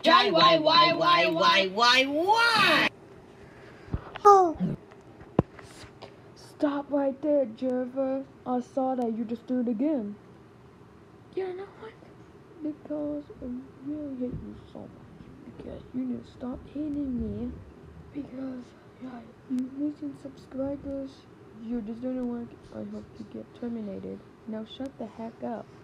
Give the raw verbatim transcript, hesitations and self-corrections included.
Why, why, why, why, why, why, why? Oh. Stop right there, Jerva. I saw that you just do it again. You know what? Because I really hate you so much. Because you need to stop hating me. Because, yeah, you losing subscribers. You're just doing work. I hope you get terminated. Now shut the heck up.